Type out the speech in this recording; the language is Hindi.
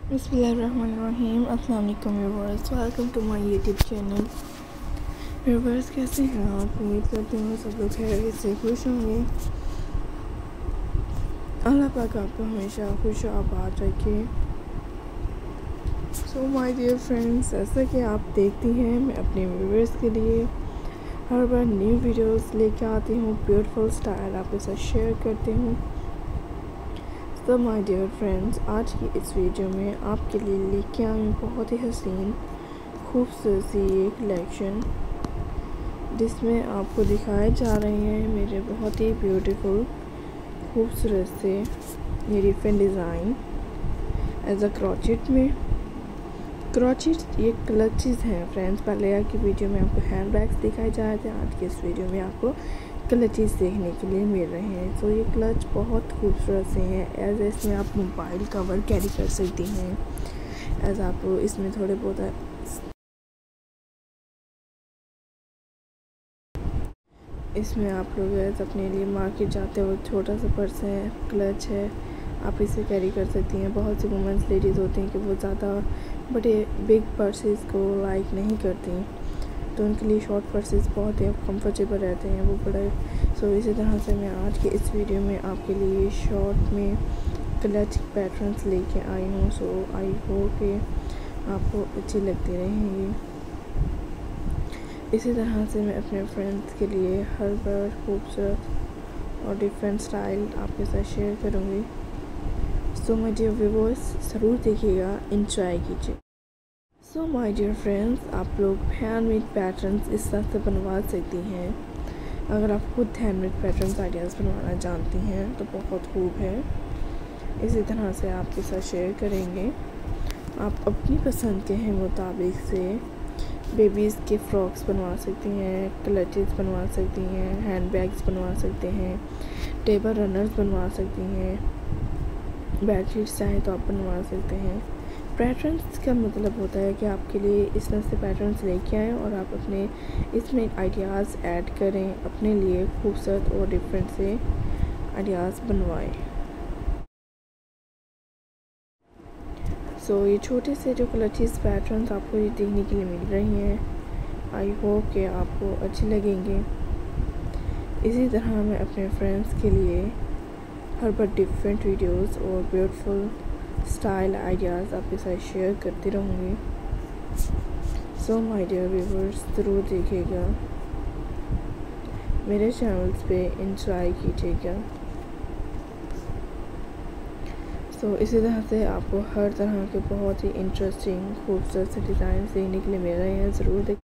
बिस्मिल्लाहिर्रहमानिर्रहीम। अस्सलाम वालेकुम viewers, welcome to my YouTube channel. Viewers, कैसे हैं आप? उम्मीद करती हूँ सब लोग खैरियत से खुश होंगे। अल्लाह पाक आपको हमेशा खुश आबाद रखे। सो माय डियर फ्रेंड्स, जैसा कि आप देखती हैं, मैं अपने व्यूअर्स के लिए हर बार न्यू वीडियोस लेके आती हूँ, ब्यूटीफुल स्टाइल आपके साथ शेयर करती हूँ। तो माय डियर फ्रेंड्स, आज की इस वीडियो में आपके लिए लेके आई हूँ बहुत ही हसीन खूबसूरत सी एक कलेक्शन, जिसमें आपको दिखाए जा रहे हैं मेरे बहुत ही ब्यूटीफुल खूबसूरत से ये different design as a crochet में। क्रॉचेट ये क्लचेस हैं फ्रेंड्स। पहले की वीडियो में आपको हैंड बैग्स दिखाए जा रहे थे, आज की इस वीडियो में आपको क्लचेस देखने के लिए मिल रहे हैं। तो ये क्लच बहुत खूबसूरत से हैं। एज इसमें आप मोबाइल कवर कैरी कर सकती हैं, एज आप इसमें थोड़े बहुत इसमें आप लोग एज अपने लिए मार्केट जाते हो, छोटा सा पर्स है, क्लच है, आप इसे कैरी कर सकती हैं। बहुत सी वुमेंस लेडीज़ होती हैं कि वो ज़्यादा बड़े बिग पर्सेस को लाइक नहीं करती, तो उनके लिए शॉर्ट पर्सेस बहुत ही कंफर्टेबल रहते हैं, वो बड़े। सो इसी तरह से मैं आज के इस वीडियो में आपके लिए शॉर्ट में क्लच पैटर्न्स लेके आई हूँ। सो आई होप कि आपको अच्छी लगती रहेंगी। इसी तरह से मैं अपने फ्रेंड्स के लिए हर बार खूबसूरत और डिफरेंट स्टाइल आपके साथ शेयर करूँगी। सो माय डियर व्यूअर्स, ज़रूर देखिएगा, इंजॉय कीजिए। सो माय डियर फ्रेंड्स, आप लोग हैंडमेड पैटर्न्स इस तरह से बनवा सकती हैं। अगर आप खुद हैंडमेड पैटर्न्स आइडियाज़ बनवाना जानती हैं तो बहुत खूब है। इसी तरह से आपके साथ शेयर करेंगे। आप अपनी पसंद के मुताबिक से बेबीज़ के फ्रॉक्स बनवा सकती हैं, क्लचेस बनवा सकती हैं, हैंड बैग्स बनवा सकते हैं, टेबल रनर्स बनवा सकती हैं, बेडशीट्स चाहें तो आप बनवा सकते हैं। पैटर्न्स का मतलब होता है कि आपके लिए इस तरह से पैटर्न्स लेके आएँ और आप अपने इसमें आइडियाज़ ऐड करें, अपने लिए खूबसूरत और डिफरेंट से आइडियाज़ बनवाएं। सो ये छोटे से जो क्लचेस पैटर्न्स आपको ये देखने के लिए मिल रही हैं, आई होप कि आपको अच्छे लगेंगे। इसी तरह मैं अपने फ्रेंड्स के लिए हर बार डिफरेंट वीडियोस और ब्यूटीफुल स्टाइल आइडियाज़ आपके साथ शेयर करती रहूँगी। सो माय डियर व्यूअर्स, ज़रूर देखिएगा, मेरे चैनल्स पे इंजॉय कीजिएगा। सो इसी तरह से आपको हर तरह के बहुत ही इंटरेस्टिंग खूबसूरत से डिज़ाइन देखने के लिए मिल रहे हैं, ज़रूर